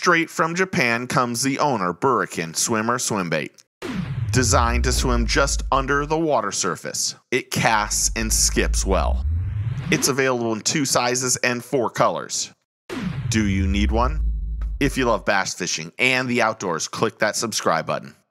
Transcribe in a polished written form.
Straight from Japan comes the owner Burikin swimmer Swimbait. Designed to swim just under the water surface, it casts and skips well. It's available in 2 sizes and 4 colors. Do you need one? If you love bass fishing and the outdoors, click that subscribe button.